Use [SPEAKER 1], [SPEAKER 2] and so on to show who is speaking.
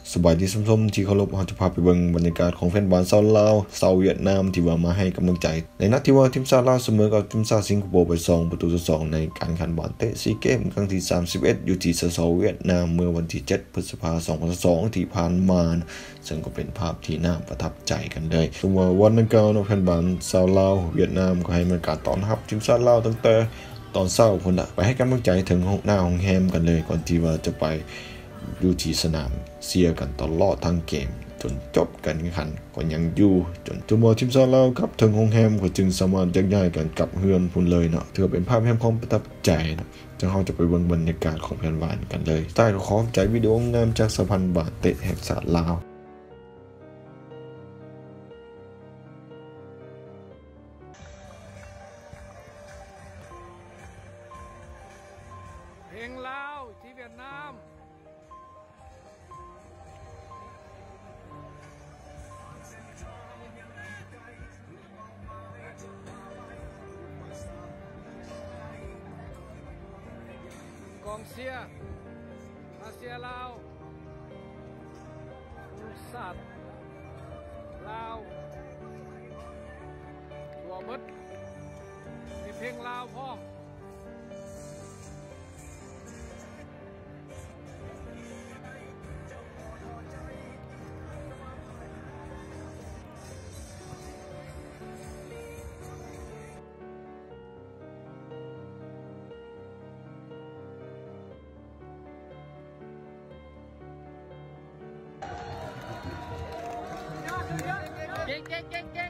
[SPEAKER 1] สบายดีส้มๆที่เคารพเราจะพาไปเบิ่งบรรยากาศของแฟนบอลชาวลาวชาวเวียดนามที่ว่ามาให้กำลังใจในนัดที่ว่าทีมชาติลาวเสมอกับทีมชาติสิงคโปร์ไป2-2ในการแข่งขันบอลเตะซีเกมครั้งที่31อยู่ที่สสเวียดนามเมื่อวันที่7พฤษภาคม2022ที่ผ่านมาซึ่งก็เป็นภาพที่น่าประทับใจกันเลยซึ่งว่าวันนั้นก็แฟนบอลชาวลาวเวียดนามก็ให้บรรยากาศต้อนรับทีมชาติลาวตั้งแต่ตอนเช้าพุ่นน่ะไปให้กำลังใจถึงหน้าห้องแฮมกันเลยก่อนที่ว่าจะไปอยู่ที่สนามเชียร์กันตลอดทั้งเกมจนจบการแข่งขันก็ยังอยู่จนทีมชาติลาวครับถึงห้องแฮมก็จึงสามารถยักย้ายกันกลับเฮือนพุ่นเลยเนาะถือเป็นภาพแห่งความประทับใจนะจังเราจะไปเบิ่งบรรยากาศของแฟนบอลกันเลยใต้ขอใจวิดีโองามจากสะพานบาทเตะแห่งชาติลาว
[SPEAKER 2] เพลงลาวที่เวียดนามกองเชียร์มาเชียร์ลาวลูกสัตว์ลาวตัวมดมีเพลงลาวพร้อมเก่ง